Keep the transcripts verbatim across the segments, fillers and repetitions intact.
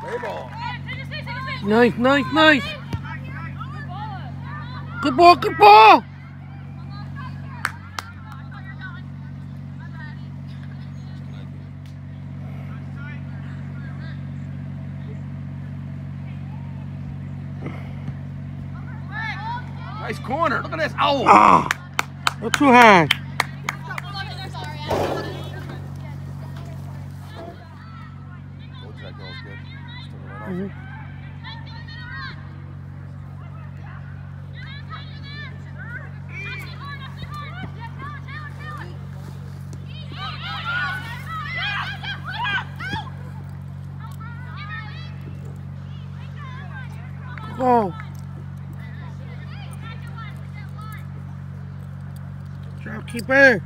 Nice, nice, nice. Good ball, good ball. Nice corner. Look at this. Oh. Ah, not too high. Mm-hmm. Go. Job keeper.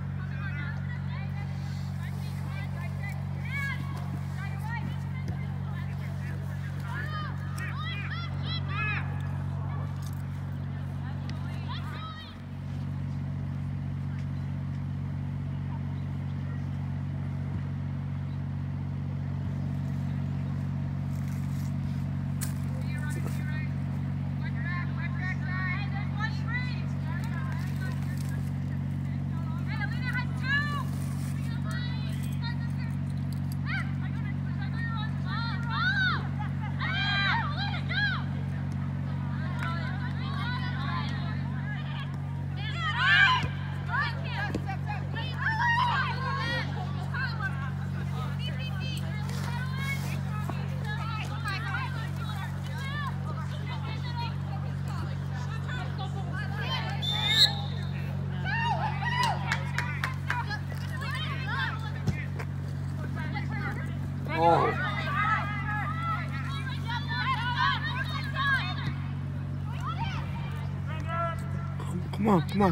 Oh. Come on, come on.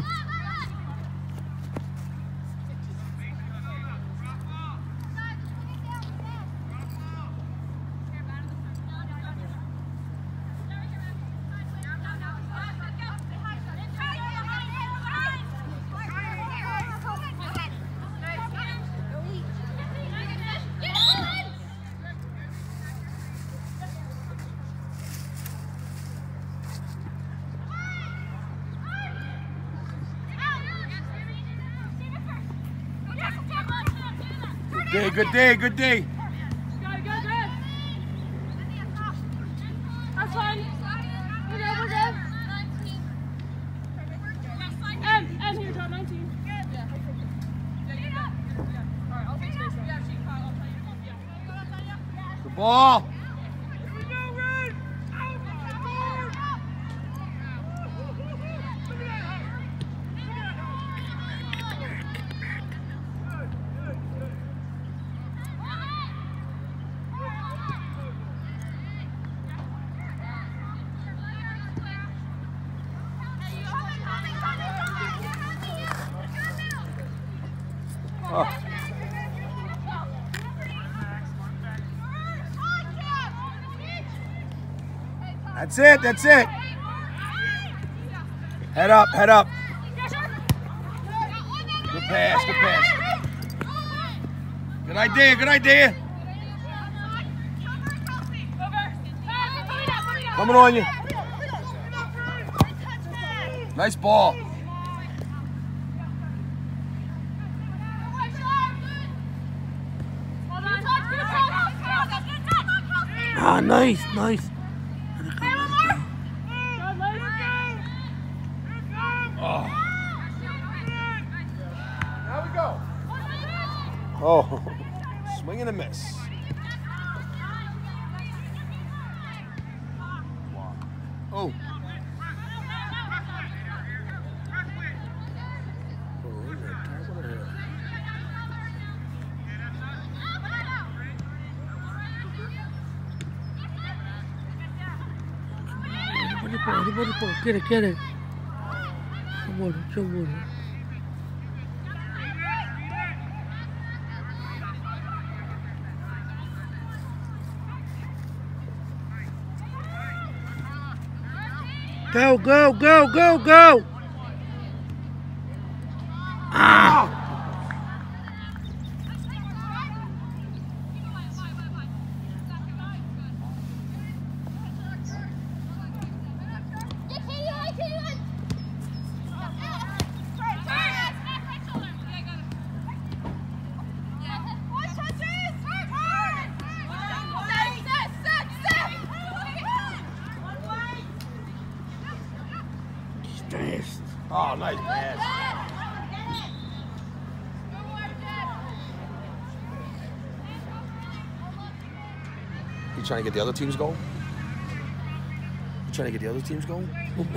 Day, good day, good day. Go, go, go. That's fine. We're good, we're good. M, M here, John, nineteen. Good ball. Oh. That's it, that's it. Head up, head up. Good pass, good pass. Good idea, good idea. Coming on you. Nice ball. Ah, nice, nice. Oh. Now we go. Oh, swing and a miss. Oh. Everybody pull, get it, get it. Come on, come on. Go, go, go, go, go! Ah! Oh, nice pass. You trying to get the other teams going? You trying to get the other teams going?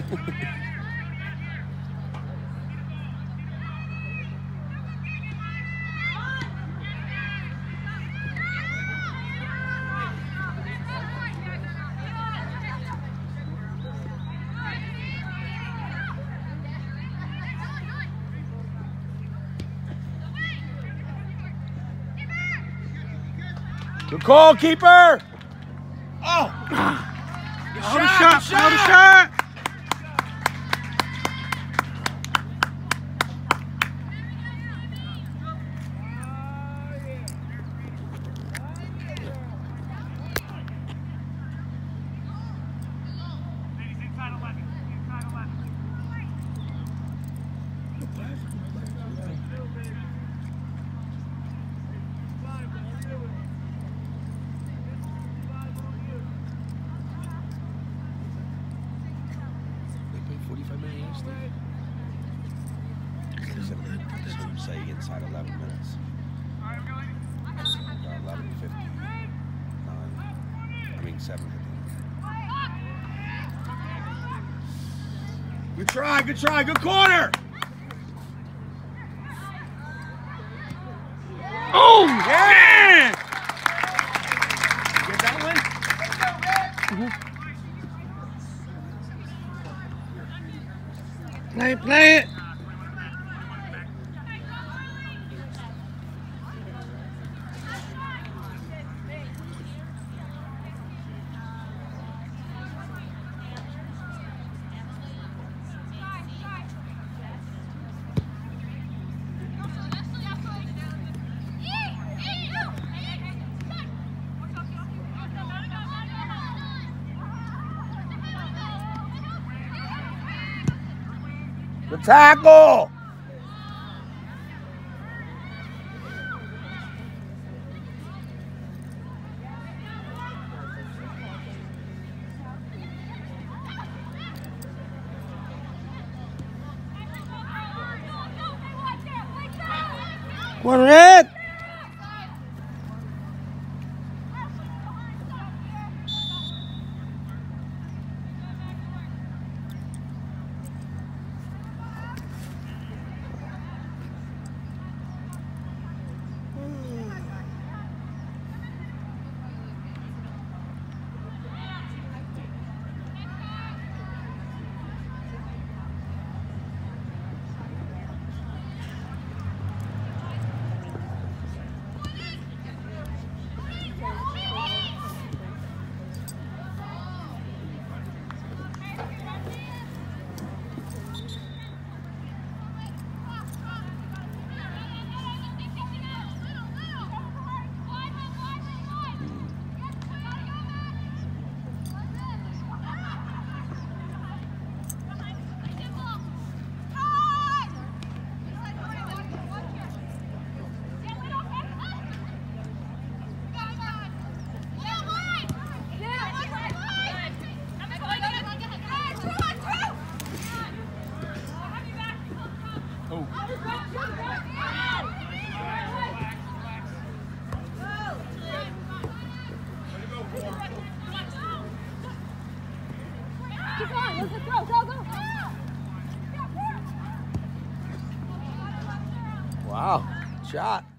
Good call, keeper! Oh! Good Out of shot, shot, good out of shot! shot. forty-five minutes. Some say inside eleven minutes. Uh, eleven fifty-nine. I mean seven fifty. Good try, good try, good corner! Oh, Yeah! Get that one? Mhm. Play, play it. The tackle! One red. Keep going. Let's go. Go, go. Wow, shot.